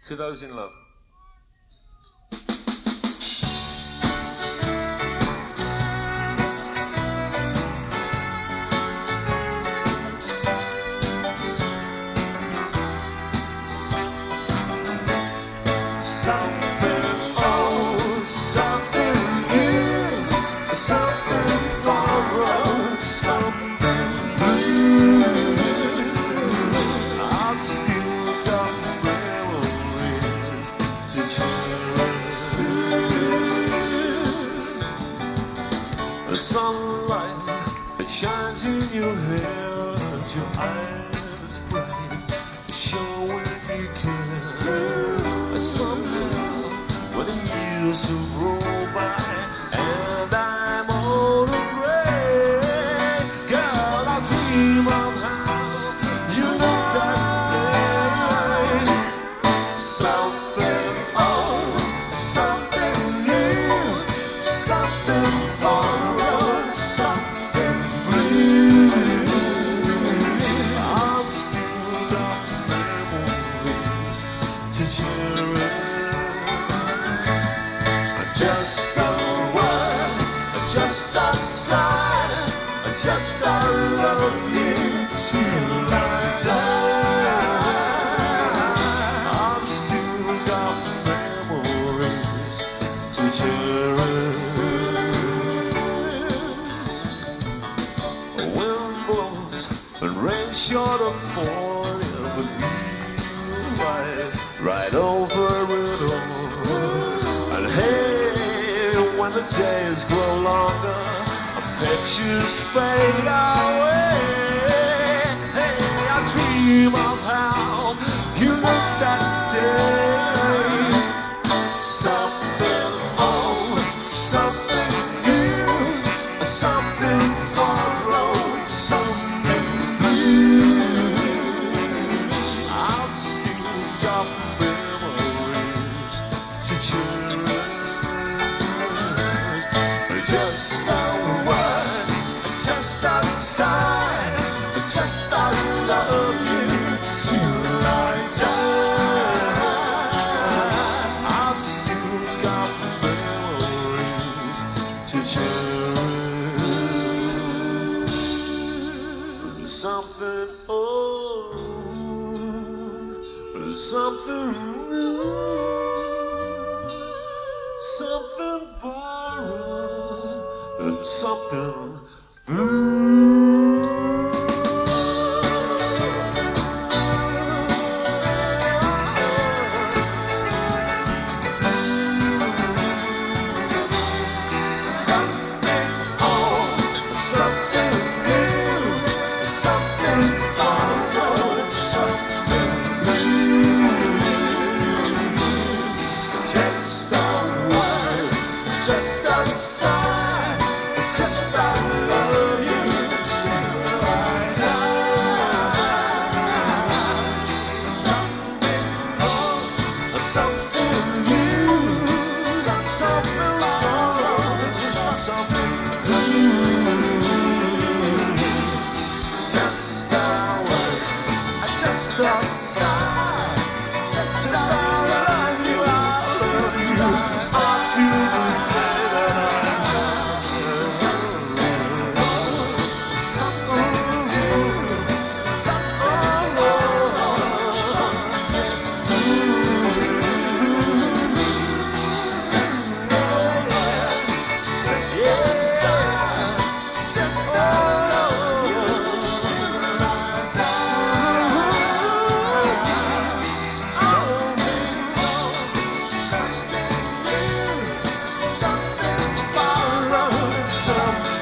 To those in love. Shines in your hair and your eyes bright. Show when you care. Somehow, when the years have rolled by and I'm old and gray, girl, I dream of how you look that day. Something old, something new, something borrowed, something. Just a word, just a sign, just I love you till I die. I've still got memories to cherish. Wind blows and rain short of falling, but you rise right over it all. And hey, when the days grow longer, pictures fade away. Hey, I dream of how you looked that day. Something old, something new, something borrowed, something blue. I've still got memories to cherish. Just a word, just a sign, just I love you till I die. I've still got memories to cherish. Something old, something new, something borrowed, something blue. Something old, something new, something borrowed, something blue. Just a word, just a sign, just I love you till I die. Something old, something new, something borrowed, something blue. Just a word, just a sign, just I love you, all to the day that I something borrowed, something